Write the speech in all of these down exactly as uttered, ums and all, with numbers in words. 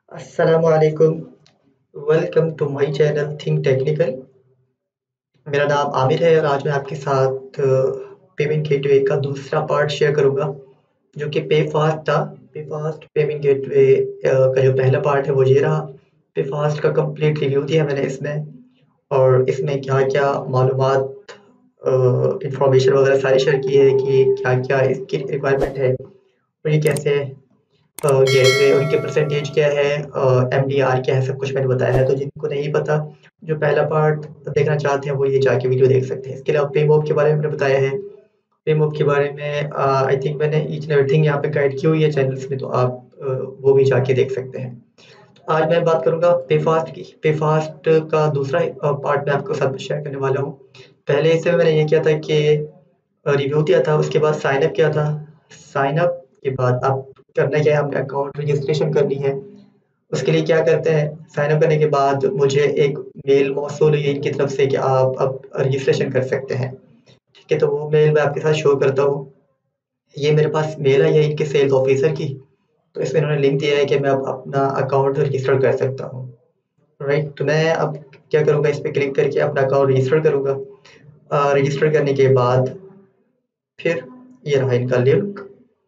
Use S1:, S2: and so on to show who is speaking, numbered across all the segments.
S1: अस्सलामुअलैकुम। Welcome to my channel think technical. मेरा नाम आमिर है और आज मैं आपके साथ पेमेंट गेटवे का दूसरा पार्ट शेयर करूंगा जो कि पे फास्ट था। पे फास्ट पेमेंट गेटवे का जो पहला पार्ट है वो ये रहा। पे फास्ट का कंप्लीट रिव्यू दिया मैंने इसमें, और इसमें क्या क्या मालूमात इंफॉर्मेशन वगैरह सारी शेयर की है कि क्या क्या इसकी रिक्वायरमेंट है और ये कैसे गेटवे, उनके परसेंटेज क्या है, एमडीआर क्या है, सब कुछ मैंने बताया है। तो जिनको नहीं पता, जो पहला पार्ट देखना चाहते हैं वो ये जाके वीडियो देख सकते हैं। इसके अलावा पेमोब के बारे में मैंने बताया है। पेमोब के बारे में आई थिंक मैंने ईच एंड एवरीथिंग यहाँ पे गाइड की हुई है चैनल्स में, तो आप uh, वो भी जाके देख सकते हैं। तो आज मैं बात करूंगा पेफास्ट की। पेफास्ट का दूसरा पार्ट मैं आपके साथ शेयर करने वाला हूँ। पहले इससे मैंने ये किया था कि रिव्यू दिया था, उसके बाद साइन अप किया था। साइन अप के बाद अब करना क्या है, हमने अकाउंट रजिस्ट्रेशन करनी है। उसके लिए क्या करते हैं, साइन अप करने के बाद मुझे एक मेल मौसूल हुई इनकी तरफ से कि आप अब रजिस्ट्रेशन कर सकते हैं। ठीक है, तो वो मेल मैं आपके साथ शो करता हूँ। ये मेरे पास मेल है, ये इनके सेल्स ऑफिसर की। तो इसमें इन्होंने लिंक दिया है कि मैं अब अपना अकाउंट रजिस्टर कर सकता हूँ। राइट, तो मैं अब क्या करूँगा, इस पर क्लिक करके अपना अकाउंट रजिस्टर करूँगा। रजिस्टर करने के बाद फिर ये रहा इनका लिंक।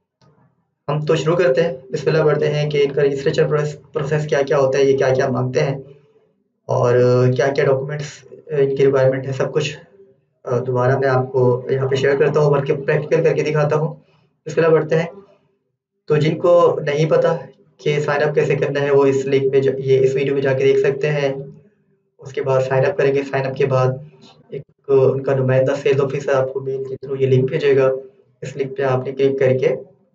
S1: हम तो शुरू करते हैं, बिस्मिल्लाह पढ़ते हैं कि इनका रजिस्ट्रेशन प्रोसेस क्या क्या होता है, ये क्या क्या मांगते हैं और क्या क्या डॉक्यूमेंट्स इनकी रिक्वायरमेंट है, सब कुछ अ, दोबारा मैं आपको यहाँ पे शेयर करता हूँ, बल्कि प्रैक्टिकल करके दिखाता हूँ। बिस्मिल्लाह पढ़ते हैं। तो जिनको नहीं पता कि साइन अप कैसे करना है, वो इस लिंक में, ये इस वीडियो में जाके देख सकते हैं। उसके बाद साइन अप करेंगे। साइन अप के बाद एक उनका नुमाइंदा सेल्स ऑफिसर आपको मेल के थ्रू ये लिंक भेजेगा। इस लिंक पे आपने क्लिक करके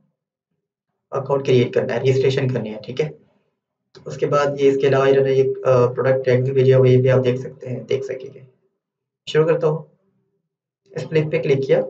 S1: अकाउंट क्रिएट करना है, रजिस्ट्रेशन करनी है। ठीक है, उसके बाद ये इसके अलावा इन्होंने एक प्रोडक्ट टैग भी भेजा हुआ है, ये भी आप देख सकते हैं, देख सकेंगे। शुरू करता हूँ। इस लिंक पे क्लिक किया।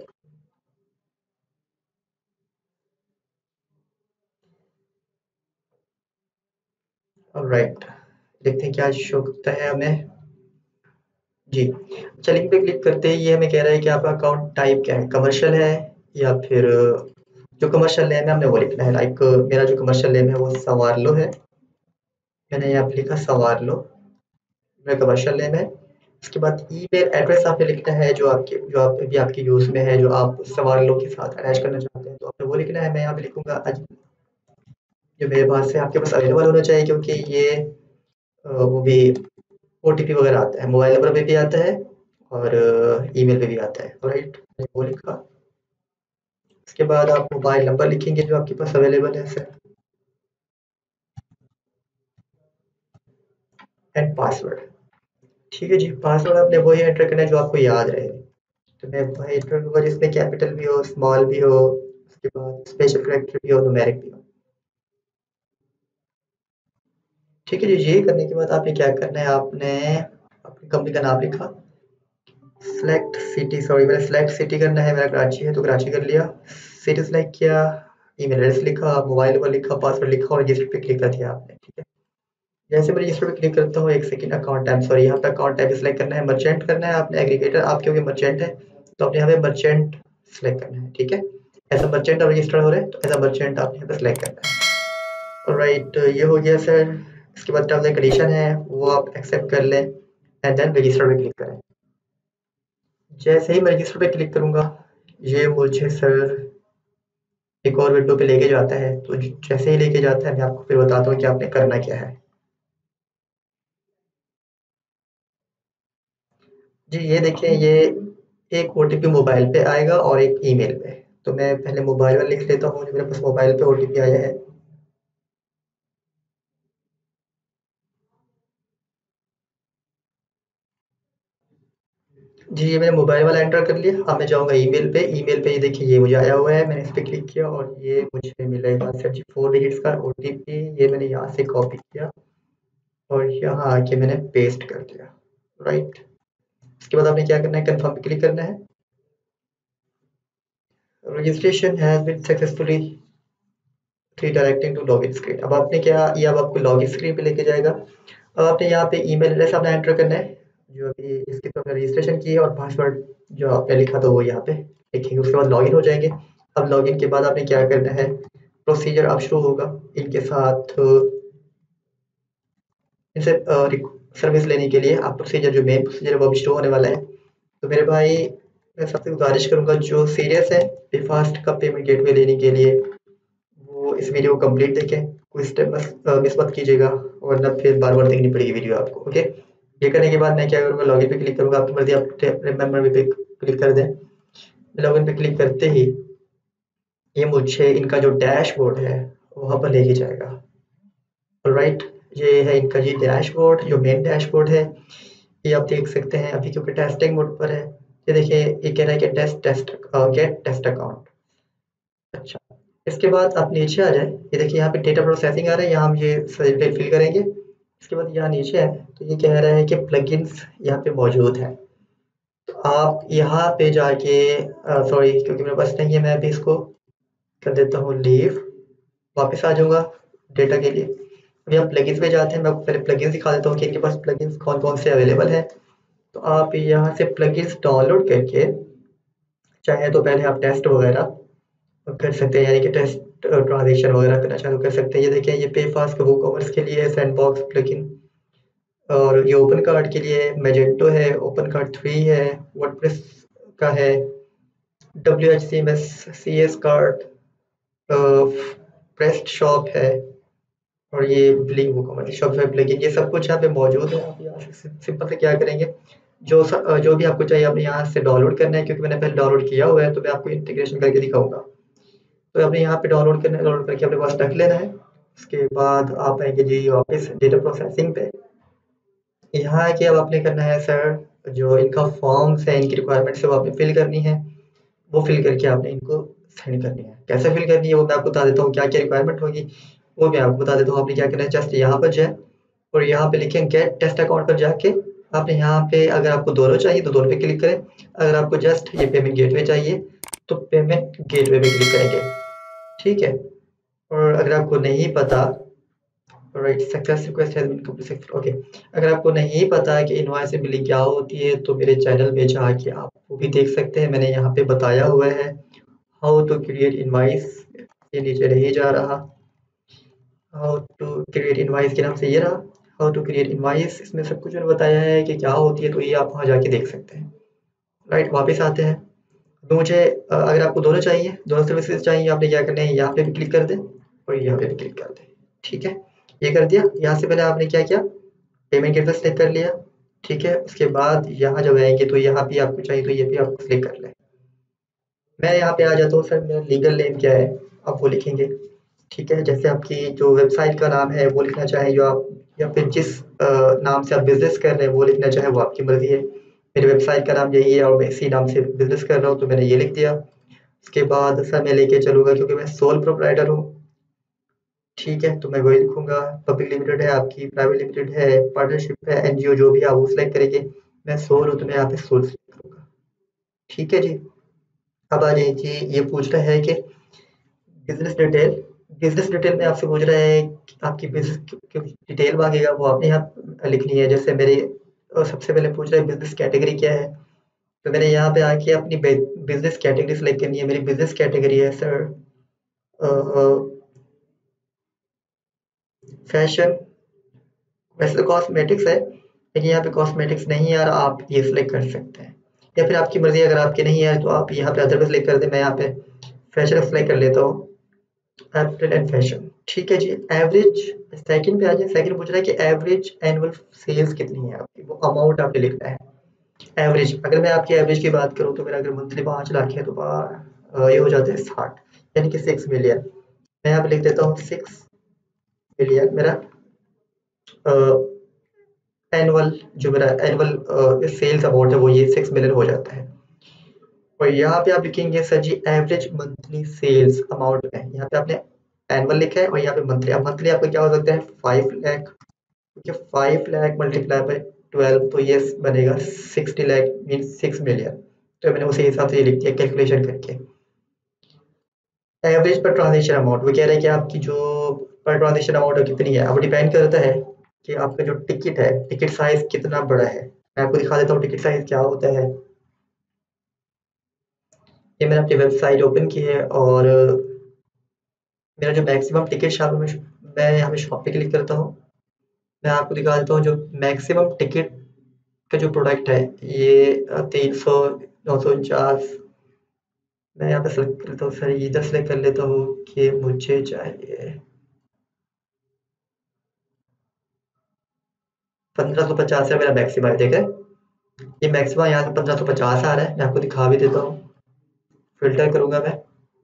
S1: राइट, देखते हैं क्या शो करता है हमें। जी, अच्छा, लिंक पे क्लिक करते ही ये हमें कह रहा है कि आपका अकाउंट टाइप क्या है, कमर्शियल है या फिर जो कमर्शियल नेम है हमने वो लिखना है। लाइक मेरा जो कमर्शियल नेम है वो सवार लो है, मैंने यहाँ पे लिखा सवार लो, मेरा कमर्शियल नेम है। उसके बाद ईमेल एड्रेस आपने लिखना है जो आपके जो आप अभी आपके यूज़ में है, जो आप सवार लो के साथ अटैच करना चाहते हैं, तो आपने वो लिखना है। मैं यहाँ पे लिखूंगा अज जो मेरे पास से आपके पास अवेलेबल होना चाहिए, क्योंकि ये अ, वो भी ओटीपी वगैरह आता है, मोबाइल नंबर पे भी आता है और ईमेल पे भी आता है। राइट, मैंने वो लिखा। उसके बाद आप मोबाइल नंबर लिखेंगे जो आपके पास अवेलेबल है सर, एंड पासवर्ड। ठीक है जी, पासवर्ड आपने वही एंटर करना है जो आपको याद रहे। तो मैं वही एंटर करूँगा जिसमें कैपिटल भी हो, स्मॉल भी हो, उसके बाद स्पेशल कैरेक्टर भी हो, न्यूमेरिक भी हो। ठीक है जी, ये करने के बाद आपने क्या करना है, आपने अपनी कंपनी का नाम लिखा। सेलेक्ट सिटी, सॉरी मैंने सेलेक्ट सिटी करना है, मेरा कराची है तो कराची कर लिया। सिटी सेलेक्ट किया, ईमेल एड्रेस लिखा, मोबाइल नंबर लिखा, पासवर्ड लिखा और रजिस्टर पे क्लिक कर दिया आपने। ठीक है, जैसे मैं रजिस्टर पे क्लिक करता हूँ, एक सेकंड, अकाउंट टाइप, सॉरी यहाँ पे अकाउंट टाइप सेलेक्ट करना है, मर्चेंट करना है आपने, एग्रीगेटर आप क्योंकि मर्चेंट है तो आपने यहाँ पे मर्चेंट सेलेक्ट करना है। ठीक है, एज अ मर्चेंट आप रजिस्टर हो रहे हैं तो एज अ मर्चेंट आपने यहाँ पे सेलेक्ट करना है। राइट, ये हो गया सर। इसके बाद टर्म्स एंड कंडीशन है वो आप एक्सेप्ट कर लें एंड देन रजिस्टर पे क्लिक करें। जैसे ही मैं रजिस्टर पे क्लिक करूँगा, ये मुझे सर एक और विंडो पे लेके जाता है। तो जैसे ही लेके जाता है मैं आपको फिर बताता हूँ कि आपने करना क्या है। जी, ये देखिए, ये एक ओटीपी मोबाइल पे आएगा और एक ईमेल पे। तो मैं पहले मोबाइल में लिख लेता हूँ जो मेरे पास मोबाइल पे ओटीपी आया है। जी, ये मैंने मोबाइल वाला एंटर कर लिया। अब मैं जाऊँगा ईमेल पे। ईमेल पे ये देखिए, ये मुझे आया हुआ है, मैंने इस पे क्लिक किया और ये मुझे मिलेगा सर जी फोर डिजिट्स का ओटीपी। ये मैंने यहाँ से कॉपी किया और यहाँ आके मैंने पेस्ट कर दिया। राइट, इसके बाद आपने क्या करना है, कन्फर्म पे क्लिक करना है। Registration has been successfully redirecting to login screen. अब आपने क्या, ये अब आपको लॉगिन स्क्रीन पे लेके जाएगा। अब आपने यहाँ पे ईमेल एड्रेस अपना एंटर करना है जो अभी इसके तो आपने रजिस्ट्रेशन की है, और पासवर्ड जो आपने लिखा था वो यहाँ पे लिखेंगे। उसके बाद लॉगिन हो जाएंगे। अब लॉगिन के बाद आपने क्या करना है, प्रोसीजर अब शुरू होगा इनके साथ। इनसे सर्विस लेने के लिए आप प्रोसीजर जो मेन प्रोसीजर है वो भी शुरू होने वाला है। तो मेरे भाई मैं सबसे गुजारिश करूंगा जो सीरियस है पेफास्ट का पेमेंट गेटवे लेने के लिए वो इस वीडियो को कंप्लीट देखें, कोई स्टेप मिस मत कीजिएगा वरना फिर बार बार देखनी पड़ेगी वीडियो आपको। ओके, ये करने के बाद मैं क्या करूँगा, लॉगिन पे क्लिक करूँगा, आपकी मर्जी आप रिमेंबर पे क्लिक कर दें। लॉगिन पे क्लिक करते ही ये मुझे इनका जो डैशबोर्ड है वहाँ पर लेके जाएगा। ऑलराइट, ये है इनका जी डैशबोर्ड, जो मेन डैशबोर्ड है। ये आप देख सकते हैं अभी क्योंकि टेस्टिंग मोड पर है। ये देखिए ये कह रहा है कि test test get test account. अच्छा, इसके बाद आप नीचे आ जाए, ये देखिए यहाँ पे डेटा प्रोसेसिंग आ रहा है, यहाँ हम ये डिटेल फिल करेंगे। इसके बाद यहाँ नीचे है तो ये कह रहा है कि प्लगइन्स यहाँ पे मौजूद है। तो आप यहाँ पे जाके सॉरी क्योंकि मेरे पास नहीं है, मैं अभी इसको कर देता हूँ लीव, वापस आ जाऊँगा डेटा के लिए। अभी आप प्लगइन्स पे जाते हैं, मैं आपको पहले प्लगइन्स दिखा देता हूँ कि इनके पास प्लगइन्स कौन कौन से अवेलेबल है। तो आप यहाँ से प्लगइन्स डाउनलोड करके चाहे तो पहले आप टेस्ट वगैरह कर सकते हैं, यानी कि टेस्ट ट्रांजेक्शन वगैरह करना चाहे तो कर सकते हैं। ये देखिए ये पे फास्ट वू कॉमर्स के लिए है सैंडबॉक्स प्लगइन, और ये ओपन कार्ड के लिए मैजेंटो है, ओपन कार्ड थ्री है, वर्डप्रेस का है, W H C M S C S card, PrestaShop है, और ये बिलिंग वो कॉमर्स शॉपिफाई प्लगइन, ये सब कुछ यहाँ पे मौजूद है। आप यहाँ से सिंपल से क्या करेंगे, जो स, जो भी आपको चाहिए आपने यहाँ से डाउनलोड करना है, क्योंकि मैंने पहले डाउनलोड किया हुआ है तो मैं आपको इंटीग्रेशन करके दिखाऊंगा। तो आपने यहाँ पे डाउनलोड करना है, डाउनलोड करके अपने पास रख लेना है। उसके बाद आप आएंगे जी वापस डेटा प्रोसेसिंग पे। यहाँ आके अब आपने करना है सर जो इनका फॉर्म्स है, इनकी रिक्वायरमेंट्स है वो आपने फिल करनी है। वो फिल करके आपने इनको सेंड करनी है। कैसे फिल करनी है वो मैं आपको बता देता हूँ, क्या क्या रिक्वायरमेंट होगी वो मैं आपको बता देता हूँ। आपने क्या करना है, जस्ट यहाँ पर जाए और यहाँ पे लिखें गेट टेस्ट अकाउंट पर जाके आपने यहाँ पे अगर आपको दोनों चाहिए तो दोनों पे क्लिक करें, अगर आपको जस्ट ये पेमेंट गेटवे चाहिए तो पेमेंट गेटवे पे क्लिक करेंगे। ठीक है, और अगर आपको नहीं पता right success request has been completed okay, अगर आपको नहीं पता कि इनवॉइस से बिलिंग क्या होती है तो मेरे चैनल में जाके आप वो भी देख सकते हैं, मैंने यहाँ पे बताया हुआ है हाउ टू क्रिएट इनवॉइस। ये नीचे नहीं जा रहा, हाउ टू क्रिएट इनवॉइस के नाम से ये रहा हाउ टू क्रिएट इनवॉइस, इसमें सब कुछ मैंने बताया है कि क्या होती है, तो ये आप वहाँ जाके देख सकते हैं। राइट, वापस आते हैं। तो मुझे अ, अगर आपको दोनों चाहिए, दोनों सर्विसेज चाहिए, आपने क्या करना है, यहाँ पे भी क्लिक कर दें और यहाँ पे भी क्लिक कर दें। ठीक है, ये कर दिया। यहाँ से पहले आपने क्या किया, पेमेंट गेटवे सेलेक्ट कर लिया। ठीक है, उसके बाद यहाँ जब आएंगे तो यहाँ भी आपको चाहिए तो ये भी आप सेलेक्ट कर लें। मैं यहाँ पे आ जाता हूँ, सर मेरा लीगल नेम क्या है आप वो लिखेंगे। ठीक है, जैसे आपकी जो वेबसाइट का नाम है वो लिखना चाहें जो आप, या फिर जिस अ, नाम से आप बिजनेस कर रहे हैं वो लिखना चाहें वो आपकी मर्जी है। मेरी वेबसाइट का नाम यही है और मैं इसी नाम से बिजनेस कर रहा हूँ तो मैंने ये लिख दिया। उसके बाद सर मैं लेके चलूँगा क्योंकि मैं सोल प्रोप्राइटर हूँ। ठीक है, तो मैं वही लिखूँगा। पब्लिक लिमिटेड है आपकी, प्राइवेट लिमिटेड है, पार्टनरशिप है, एनजीओ जो भी आप वो सिलेक्ट करेंगे। मैं सोल हूँ तो मैं यहाँ पे सोल सिलेक्ट करूँगा। ठीक है जी, अब आ जाइए जी, ये पूछ रहा है कि बिजनेस डिटेल, बिजनेस डिटेल में आपसे पूछ रहा है कि आपकी बिजनेस की डिटेल मांगेगा वो आपने यहाँ लिखनी है। जैसे मेरे अ, सबसे पहले पूछ रहा है बिजनेस कैटेगरी क्या है, तो मैंने यहाँ पे आके अपनी बिजनेस कैटेगरी सेलेक्ट करनी है। मेरी बिजनेस कैटेगरी है सर फैशन, वैसे तो कॉस्मेटिक्स है लेकिन यहाँ पे कॉस्मेटिक्स नहीं है, और आप ये सिलेक्ट कर सकते हैं, या फिर आपकी मर्जी अगर आपके नहीं है तो आप यहाँ पे अदर पे सिलेक्ट कर दें। मैं यहाँ पे फैशन सिलेक्ट कर लेता हूँ, एप्रिल एंड फैशन। ठीक है जी, एवरेज सेकंड पे आ जाए। सेकंड पूछ रहा है कि एवरेज एनुअल सेल्स कितनी है आपकी, वो अमाउंट आपने लिखना है। एवरेज, अगर मैं आपकी एवरेज की बात करूँ तो मेरा अगर मंथली पाँच लाख है तो बा- अ, ये हो जाता है साठ, यानी कि सिक्स मिलियन। मैं यहाँ पे लिख देता हूँ सिक्स मिलियन मेरा एनुअल, जो मेरा एनुअल सेल्स अमाउंट है वो ये सिक्स मिलियन हो जाता है। और यहाँ पे आप लिखेंगे सर जी एवरेज मंथली सेल्स अमाउंट में, यहाँ पे आपने एनुअल लिखा है और यहाँ पे मंथली। अब मंथली आपका क्या हो सकता है, फाइव लाख, क्योंकि five lakh multiply by twelve तो ये बनेगा sixty lakh mean six million. तो मैंने उसी हिसाब से ये लिख दिया कैलकुलेशन करके। एवरेज पर ट्रांजेक्शन अमाउंट, वो कह रहे हैं कि आपकी जो पर ट्रांजेक्शन अमाउंट कितनी है, अब डिपेंड करता है कि आपका जो टिकट है, टिकट साइज कितना बड़ा है। मैं आपको दिखा देता हूँ टिकट साइज क्या होता है। ये मैंने अपनी वेबसाइट ओपन की है और मेरा जो मैक्सिमम टिकट शॉप में, मैं यहाँ पे शॉप पे क्लिक करता हूँ। मैं आपको दिखा देता हूँ जो मैक्सिमम टिकट का जो प्रोडक्ट है ये तीन सौ नौ सौ उनचास। मैं यहाँ पे सेलेक्ट कर लेता हूँ सर, इधर सेलेक्ट कर लेता हूँ कि मुझे चाहिए पंद्रह सौ पचास है मेरा मैक्सिमम है, देख रहे हैं? ये मैक्सिमम यहाँ से पंद्रह सौ पचास आ रहा है। मैं आपको दिखा भी देता हूँ, फिल्टर करूंगा मैं,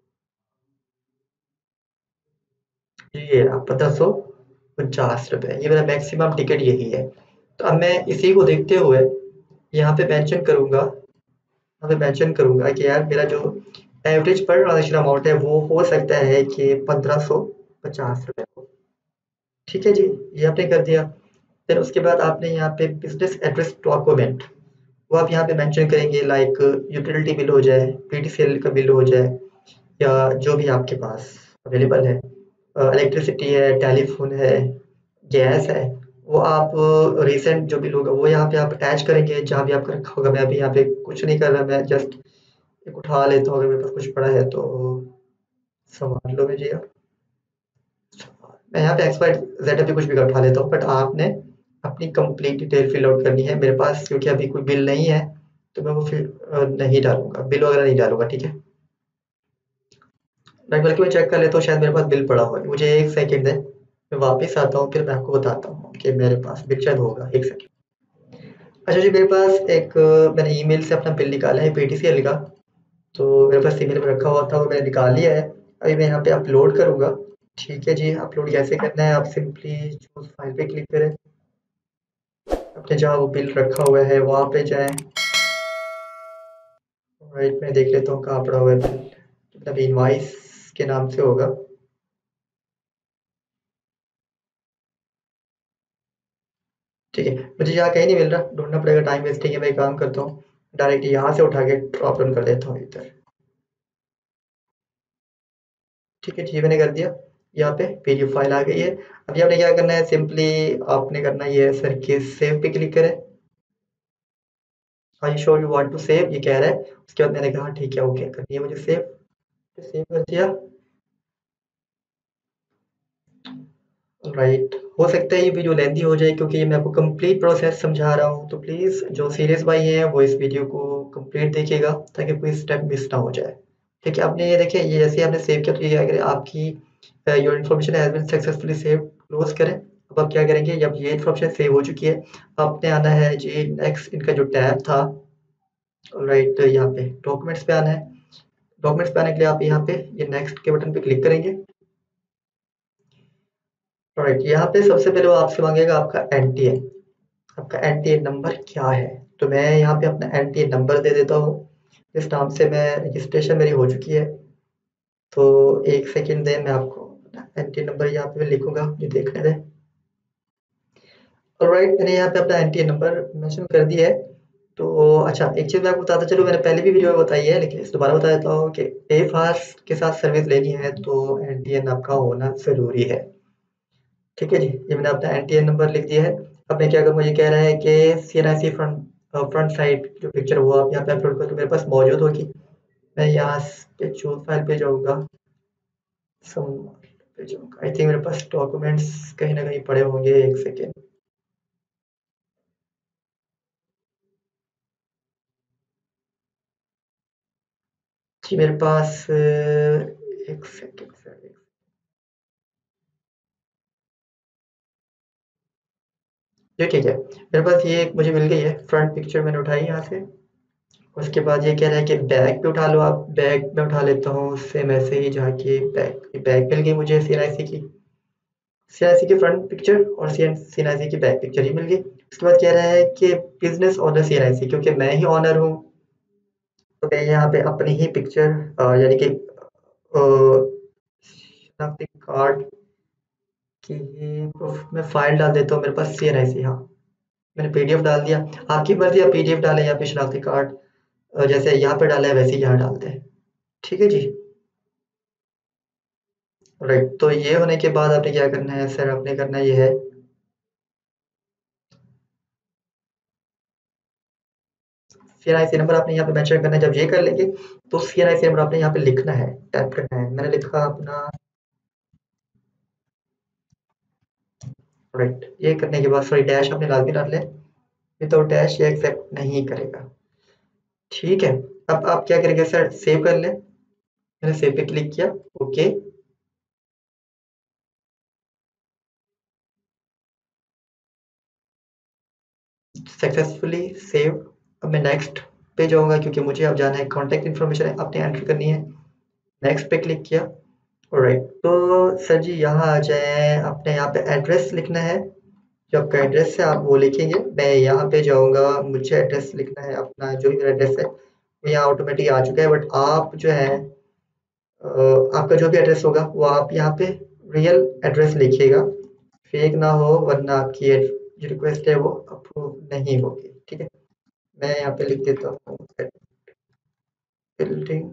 S1: ये रहा पंद्रह सौ उनचास रुपये, ये मेरा मैक्सिमम टिकट यही है। तो अब मैं इसी को देखते हुए यहाँ पे मेंशन करूंगा, यहाँ पे मेंशन करूंगा कि यार मेरा जो एवरेज पर ट्रांजेक्शन अमाउंट है वो हो सकता है कि पंद्रह सौ पचास रुपये हो। ठीक है जी, ये आपने कर दिया। फिर उसके बाद आपने यहाँ पे बिजनेस एड्रेस डॉक्यूमेंट, वो आप यहाँ पे मेंशन करेंगे, लाइक यूटिलिटी बिल हो जाए, पीटीसीएल का बिल हो जाए, या जो भी आपके पास अवेलेबल है, इलेक्ट्रिसिटी है, टेलीफोन है, गैस है, वो आप रिसेंट जो बिल होगा वो यहाँ पे आप अटैच करेंगे जहाँ भी आपका रखा होगा। मैं अभी यहाँ पे कुछ नहीं कर रहा, मैं जस्ट एक उठा लेता हूँ, अगर मेरे पास कुछ पड़ा है तो संभाल लो मुझे यार। मैं यहाँ पे एक्स वाई जेड पे कुछ भी उठा लेता हूँ, बट आपने अपनी कंप्लीट डिटेल फिल आउट करनी है। मेरे पास क्योंकि अभी कोई बिल नहीं है तो मैं वो फिर अ, नहीं डालूंगा, बिल वगैरह नहीं डालूंगा, ठीक है? मैं बल्कि मैं चेक कर लेता हूँ, शायद मेरे पास बिल पड़ा हुआ है। मुझे एक सेकंड है, मैं वापस आता हूँ, फिर मैं आपको बताता हूँ कि मेरे पास बिल शायद होगा। एक सेकंड। अच्छा जी, मेरे पास एक अ, मैंने ईमेल से अपना बिल निकाला है पीटीसीएल का, तो मेरे पास ईमेल में रखा हुआ था, वो मैंने निकाल लिया है। अभी मैं यहाँ पे अपलोड करूँगा। ठीक है जी, अपलोड कैसे करना है? आप सिंपली चूज़ फाइल पे क्लिक करें, अपने जहाँ वो बिल रखा हुआ है वहाँ पे जाएँ। राइट, मैं देख लेता हूँ कहाँ पड़ा हुआ है बिल, मतलब इनवॉइस के नाम से होगा। ठीक है, मुझे यहाँ कहीं नहीं मिल रहा, ढूँढना पड़ेगा, टाइम वेस्टिंग है। मैं एक काम करता हूँ, डायरेक्ट यहाँ से उठा के ड्रॉप डाउन कर देता हूँ इधर। ठीक है, ठीक मैंने कर दिया। यहाँ पे पीडीएफ फाइल आ गई है। अभी आपने क्या करना है, सिंपली आपने करना ये है सर कि सेव पे क्लिक करें। I sure you want to save, ये कह रहा है। उसके बाद मैंने कहा ठीक है, ओके करनी है मुझे सेव, तो सेव कर दिया। राइट, हो सकता है ये वीडियो लेंथी हो जाए क्योंकि ये मैं आपको कंप्लीट प्रोसेस समझा रहा हूँ, तो प्लीज़ जो सीरियस भाई हैं वो इस वीडियो को कंप्लीट देखिएगा ताकि कोई स्टेप मिस ना हो जाए। ठीक है, आपने ये देखिए, ये जैसे आपने सेव किया तो ये क्या करें, आपकी your information has been successfully save, close करें। अब आप क्या करेंगे, जब ये इन्फॉर्मेशन सेव हो चुकी है, आपने आना है जी नेक्स्ट, इनका जो टैब था, राइट, यहाँ पे डॉक्यूमेंट्स पे आना है। डॉक्यूमेंट्स पे आने के लिए आप यहाँ पे ये नेक्स्ट के बटन पे क्लिक करेंगे। राइट, यहाँ पे सबसे पहले वो आपसे मांगेगा आपका एनटीए, आपका एनटीए नंबर क्या है। तो मैं यहाँ पे अपना एनटीए नंबर दे देता हूँ, इस नाम से मैं रजिस्ट्रेशन मेरी हो चुकी है। तो एक सेकंड दें, मैं आपको एनटीए नंबर यहाँ पे लिखूंगा, मुझे देखने दें। ऑलराइट, मैंने यहाँ पे अपना एनटीए नंबर मेंशन कर दिया है। तो अच्छा, एक चीज़ मैं आपको बताता चलूँ, मैंने पहले भी वीडियो में बताई है लेकिन इस दोबारा बता देता हूँ कि पे फास्ट के साथ सर्विस लेनी है तो एनटीए आपका होना ज़रूरी है। ठीक है जी, ये मैंने अपना एनटीएन नंबर लिख दिया है। अब मैं क्या करूँ, ये कह रहा है कि सीएनआईसी फ्रंट फ्रंट साइड जो पिक्चर वो आप यहाँ पे अपलोड कर, तो मेरे पास मौजूद होगी। मैं यहाँ पे चूज फाइल पे जाऊँगा, सम पे जाऊँगा। आई थिंक मेरे पास डॉक्यूमेंट्स कहीं ना कहीं पड़े होंगे, एक सेकेंड। जी मेरे पास अ, एक सेकेंड सर, जी ठीक है, मेरे पास ये एक मुझे मिल गई है, फ्रंट पिक्चर मैंने उठाई यहाँ से। उसके बाद ये कह रहा है कि बैक पे उठा लो, आप बैक में उठा लेता हूँ, सेम ऐसे ही जाके बैक बैक मिल गई मुझे सीएनआईसी की, सीएनआईसी की फ्रंट पिक्चर और सीएनआईसी की बैक पिक्चर ही मिल गई। उसके बाद कह रहा है कि बिजनेस ऑनर सीएनआईसी, क्योंकि मैं ही ऑनर हूँ तो मैं यहाँ पे अपनी ही पिक्चर यानी कि अ, शनाख्ती कार्ड की प्रूफ में फाइल डाल देता हूँ। मेरे पास सीएनआईसी, हाँ मैंने पीडीएफ डाल दिया। आपकी मर्जी, आप पीडीएफ डालें या फिर शनाख्ती कार्ड अ, जैसे यहाँ पे डाला है वैसे ही यहाँ डालते हैं। ठीक है जी, राइट। तो ये होने के बाद आपने क्या करना है सर, आपने करना ये है, सीएनआईसी नंबर आपने यहाँ पे मेंशन करना है। जब ये कर लेंगे तो सीएनआईसी नंबर आपने यहाँ पे लिखना है, टाइप करना है। मैंने लिखा अपना राइट, ये करने के बाद सॉरी डैश अपने लाजमी डाल लें, विदाउट डैश ये एक्सेप्ट नहीं करेगा। ठीक है, अब आप क्या करेंगे सर, सेव कर लें। मैंने सेव पे क्लिक किया, ओके। Successfully save. अब मैं नेक्स्ट पे जाऊंगा क्योंकि मुझे अब जाना है, कॉन्टैक्ट इन्फॉर्मेशन अपने एंटर करनी है। नेक्स्ट पे क्लिक किया, ऑलराइट। तो सर जी यहाँ आ जाए, अपने यहाँ पे एड्रेस लिखना है, जो आपका एड्रेस है आप वो लिखेंगे। मैं यहाँ पे जाऊँगा, मुझे एड्रेस लिखना है अपना, जो भी मेरा एड्रेस है वो यहाँ ऑटोमेटिक आ चुका है, बट आप जो है अ, आपका जो भी एड्रेस होगा वो आप यहाँ पे रियल एड्रेस लिखिएगा, फेक ना हो, वरना आपकी ये जो रिक्वेस्ट है वो अप्रूव नहीं होगी। ठीक है, मैं यहाँ पे लिख देता हूँ बिल्डिंग।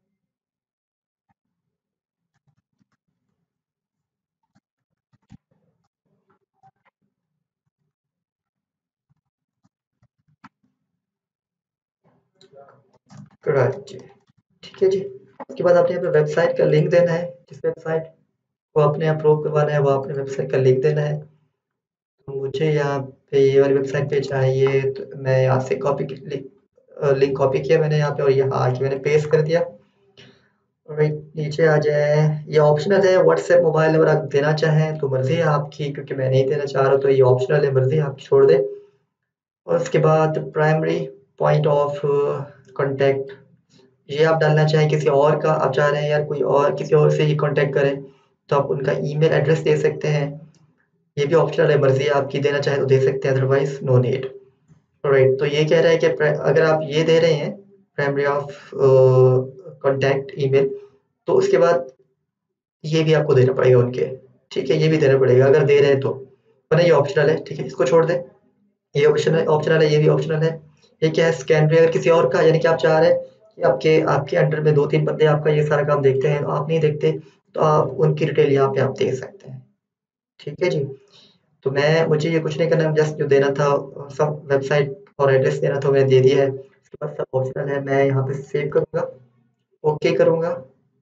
S1: कराची। ठीक है जी, उसके बाद आपने यहाँ पे वेबसाइट का लिंक देना है, जिस वेबसाइट को आपने अप्रूव करवाना है वो आपने वेबसाइट का लिंक देना है। तो मुझे यहाँ पे ये वाली वेबसाइट पे चाहिए, तो मैं यहाँ से कॉपी लिंक कॉपी किया मैंने यहाँ पे, और यहाँ आके मैंने पेस्ट कर दिया। राइट, नीचे आ जाए, ये ऑप्शनल है, व्हाट्सएप मोबाइल नंबर आप देना चाहें तो मर्जी है आपकी, क्योंकि मैं नहीं देना चाह रहा, तो ये ऑप्शनल है, मर्जी आप छोड़ दें। और उसके बाद प्राइमरी पॉइंट ऑफ कांटेक्ट, ये आप डालना चाहें किसी और का, आप चाह रहे हैं यार कोई और किसी और से ही कांटेक्ट करें तो आप उनका ईमेल एड्रेस दे सकते हैं। ये भी ऑप्शनल है, मर्जी है आपकी, देना चाहें तो दे सकते हैं, अदरवाइज नो नीड। राइट, तो ये कह रहा है कि प्रा- अगर आप ये दे रहे हैं प्राइमरी ऑफ कांटेक्ट ईमेल, तो उसके बाद ये भी आपको देना पड़ेगा उनके। ठीक है, ये भी देना पड़ेगा अगर दे रहे हैं तो, वरना ये ऑप्शनल है। ठीक है, इसको छोड़ दें, ये ऑप्शन है, ऑप्शनल है, ये भी ऑप्शनल है। ये क्या है, स्कैनरी अगर किसी और का, यानी कि आप चाह रहे हैं कि आपके आपके अंडर में दो तीन बंदे आपका ये सारा काम देखते हैं, आप नहीं देखते, तो आप उनकी डिटेल यहाँ पे आप दे सकते हैं। ठीक है जी, तो मैं मुझे ये कुछ नहीं करना, जस्ट जो देना था सब वेबसाइट और एड्रेस देना था मैंने दे दिया है, उसके बाद सब ऑप्शनल है। मैं यहाँ पे सेव करूँगा, ओके करूँगा।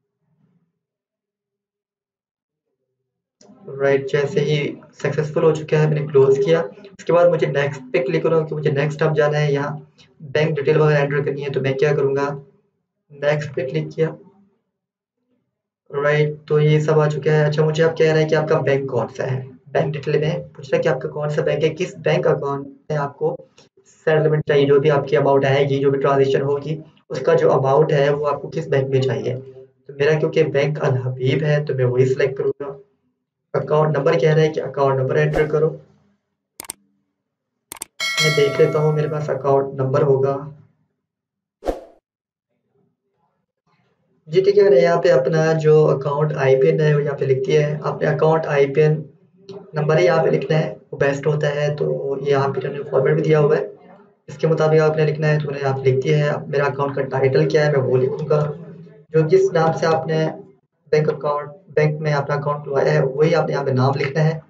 S1: राइट, जैसे ही सक्सेसफुल हो चुका है, मैंने क्लोज किया। उसके बाद मुझे नेक्स्ट पे क्लिक करूँगा कि मुझे नेक्स्ट अब जाना है, यहाँ बैंक डिटेल वगैरह एंटर करनी है, तो मैं क्या करूँगा, नेक्स्ट पे क्लिक किया। राइट, तो ये सब आ चुका है। अच्छा, मुझे आप कह रहे हैं कि आपका बैंक कौन सा है, बैंक डिटेल में पूछ रहा है कि आपका कौन सा बैंक है, किस बैंक अकाउंट में आपको सेटलमेंट चाहिए, जो भी आपकी अमाउंट आएगी, जो भी ट्रांजेक्शन होगी, उसका जो अमाउंट है वो आपको किस बैंक में चाहिए। तो मेरा क्योंकि बैंक अल हबीब है तो मैं वही सिलेक्ट करूँगा। अकाउंट नंबर कह रहा है कि अकाउंट नंबर एंटर करो, मैं देख लेता हूँ मेरे पास अकाउंट नंबर होगा। जी ठीक है, मैंने यहाँ पे अपना जो अकाउंट आई पी एन है वो यहाँ पे लिख दिया है। आपने account I P N number ही यहाँ पे लिखना है, वो बेस्ट होता है। तो ये यहाँ पे मैंने फॉर्मेट भी दिया हुआ है, इसके मुताबिक आपने लिखना है, तो मैंने यहाँ पे लिख दिया है। अब मेरा अकाउंट का टाइटल क्या है मैं वो लिखूंगा, जो जिस नाम से आपने बैंक अकाउंट बैंक में अपना अकाउंट खुलवाया है वही आपने यहाँ पे नाम लिखना है।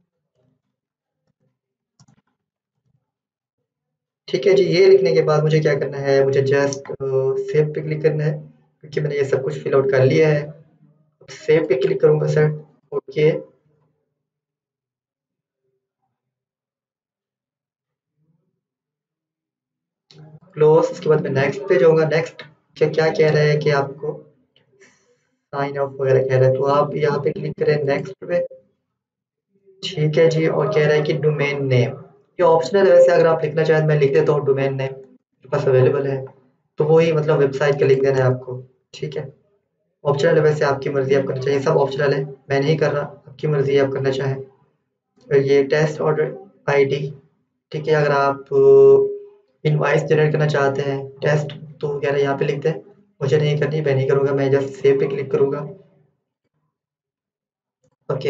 S1: ठीक है जी, ये लिखने के बाद मुझे क्या करना है, मुझे जस्ट सेव पे क्लिक करना है, क्योंकि मैंने ये सब कुछ फिल आउट कर लिया है। सेव पे क्लिक करूंगा सर, ओके। क्लोज, उसके बाद मैं नेक्स्ट पे जाऊंगा। नेक्स्ट क्या क्या कह रहा है कि आपको साइन अप वगैरह कह रहा है, तो आप यहाँ पे क्लिक करें नेक्स्ट पे। ठीक है जी, और कह रहा है कि डोमेन नेम, ये ऑप्शनल है वैसे, अगर आप लिखना चाहें तो मैं लिख देता हूँ डोमेन नेम, मेरे पास अवेलेबल है, तो वही मतलब वेबसाइट का लिख देना है आपको। ठीक है, ऑप्शनल है वैसे, आपकी मर्जी आप करना चाहिए, सब ऑप्शनल है, मैं नहीं कर रहा, आपकी मर्जी आप करना चाहें। और ये टेस्ट ऑर्डर आईडी, ठीक है, अगर आप इनवाइस जनरेट करना चाहते हैं टेस्ट, तो वगैरह यहाँ पे लिख दें, मुझे नहीं करनी, मैं नहीं करूँगा, मैं जस्ट सेव पे क्लिक करूँगा। ओके,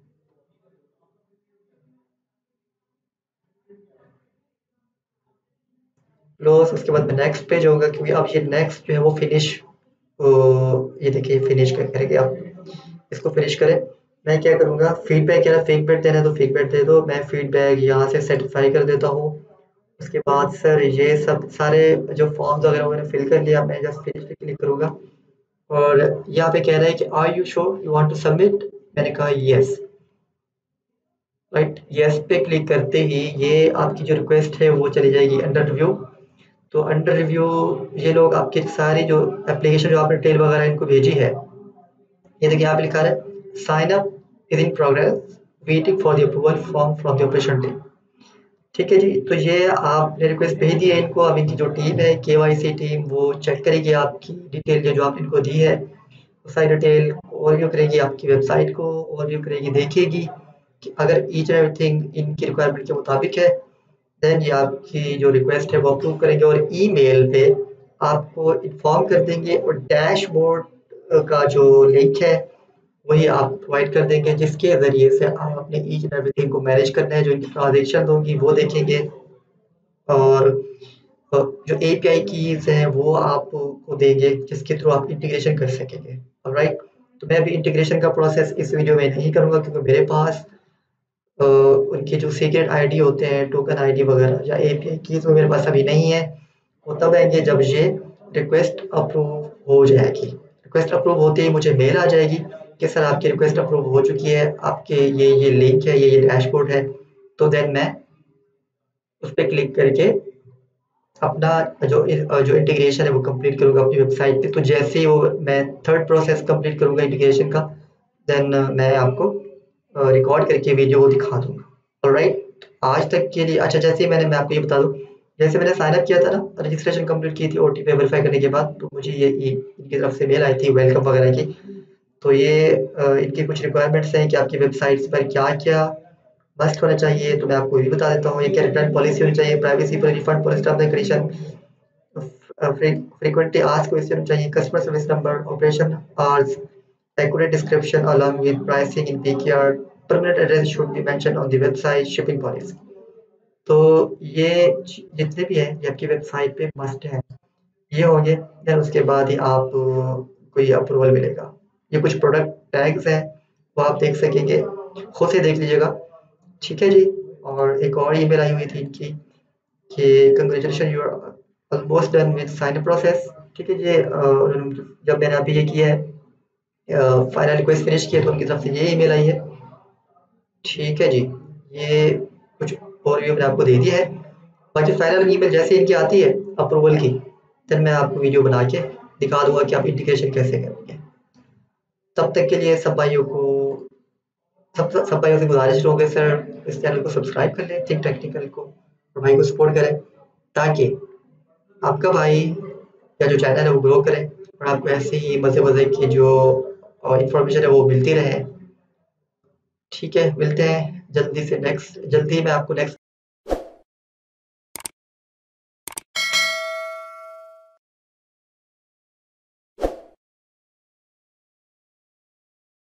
S1: क्लोज, उसके बाद मैं नेक्स्ट पे जाऊँगा, क्योंकि अब ये नेक्स्ट जो है वो फिनिश, ये देखिए फिनिश कर करेंगे आप, इसको फिनिश करें। मैं क्या करूँगा, फीडबैक कह रहा है, फीडबैक देना है तो फीडबैक दे दो, मैं फीडबैक यहाँ से सेटिस्फाई कर देता हूँ। उसके बाद सर ये सब सारे जो फॉर्म्स वगैरह मैंने फिल कर लिया, मैं जस्ट फिनिश पे क्लिक करूँगा। और यहाँ पे कह रहा है कि are you sure you want to submit, मैंने कहा यस। राइट, यस पे क्लिक करते ही ये आपकी जो रिक्वेस्ट है वो चली जाएगी अंडर रिव्यू। तो अंडर रिव्यू ये लोग आपकी सारी जो एप्लीकेशन जो आपने डिटेल वगैरह इनको भेजी है, ये देखिए यहाँ पे लिखा है sign up is in progress waiting for the approval form from the operation team. ठीक है जी, तो ये आपने रिक्वेस्ट भेज दी है इनको। अब इनकी जो टीम है केवाईसी टीम वो चेक करेगी आपकी डिटेल जो जो आपने इनको दी है, वो सारी डिटेल ओवरव्यू करेगी, आपकी वेबसाइट को ओवरव्यू करेगी, देखेगी कि अगर ईच एंड एवरीथिंग इनकी रिक्वायरमेंट के मुताबिक है, देन ये आपकी जो रिक्वेस्ट है वो अप्रूव करेंगे और ईमेल पे आपको इन्फॉर्म कर देंगे। और डैशबोर्ड का जो लिंक है वही आप प्रोवाइड कर देंगे, जिसके ज़रिए से आप अपने ईच एंड एवरीथिंग को मैनेज करना है। जो इनकी ट्रांजेक्शन होंगी वो देखेंगे, और अ, जो एपीआई कीज़ हैं वो आपको देंगे जिसके थ्रू आप इंटीग्रेशन कर सकेंगे। ऑलराइट, तो मैं अभी इंटीग्रेशन का प्रोसेस इस वीडियो में नहीं करूँगा, क्योंकि मेरे पास अ, उनके जो सीक्रेट आईडी होते हैं, टोकन आईडी वगैरह या एपीआई कीज़ वो मेरे पास अभी नहीं है। वो तब आएंगे जब ये रिक्वेस्ट अप्रूव हो जाएगी। रिक्वेस्ट अप्रूव होते ही मुझे मेल आ जाएगी कि सर आपकी रिक्वेस्ट अप्रूव हो चुकी है, आपके ये ये लिंक है, ये ये डैशबोर्ड है। तो देन मैं उस पर क्लिक करके अपना जो जो इंटीग्रेशन है वो कंप्लीट करूँगा अपनी वेबसाइट पे। तो जैसे ही वो मैं थर्ड प्रोसेस कंप्लीट करूँगा इंटीग्रेशन का, देन मैं आपको रिकॉर्ड करके वीडियो वो दिखा दूँगा। ऑलराइट, आज तक के लिए अच्छा, जैसे ही मैंने मैं आपको ये बता दूँ, जैसे मैंने साइन अप किया था ना, रजिस्ट्रेशन कंप्लीट की थी ओटीपी वेरीफाई करने के बाद, तो मुझे ये ये इनकी तरफ से मेल आई थी वेलकम वगैरह की। तो ये अ, इनकी कुछ रिक्वायरमेंट्स हैं कि आपकी वेबसाइट्स पर क्या-क्या मस्ट होना चाहिए, तो मैं आपको ये भी बता देता हूँ। ये क्या रिटर्न पॉलिसी होनी चाहिए, प्राइवेसी पर refund policy, terms and condition, frequently asked question चाहिए, customer service number, operation hours, accurate description along with pricing in backyard, permanent address should be mentioned on the website, shipping policy। तो ये जितने भी हैं ये आपकी website पे must है, ये होंगे। देन उसके बाद ही आप को ये अप्रूवल मिलेगा। ये कुछ प्रोडक्ट टैग्स हैं वो आप देख सकेंगे, खुद से देख लीजिएगा। ठीक है जी। और एक और ईमेल आई हुई थी इनकी कि congratulation you are almost done with sign up process. ठीक है जी। अ, जब मैंने अभी ये किया है फाइनल रिक्वेस्ट फिनिश किया, तो उनकी तरफ से ये ईमेल आई है। ठीक है जी, ये कुछ ओवरव्यू मैंने आपको दे दिया है। बाकी फाइनल ईमेल जैसे इनकी आती है अप्रूवल की, देन मैं आपको वीडियो बना के दिखा दूंगा कि आप इंटीग्रेशन कैसे करेंगे। तब तक के लिए सब भाइयों को सब सब भाइयों से गुजारिश रहोगे सर इस चैनल को सब्सक्राइब कर लें, थिंक टेक्निकल को, और भाई को सपोर्ट करें, ताकि आपका भाई या जो चैनल है वो ग्रो करे और आपको ऐसे ही मज़े मज़े की जो इंफॉर्मेशन है वो मिलती रहे। ठीक है, मिलते हैं जल्दी से नेक्स्ट जल्दी ही मैं आपको नेक्स्ट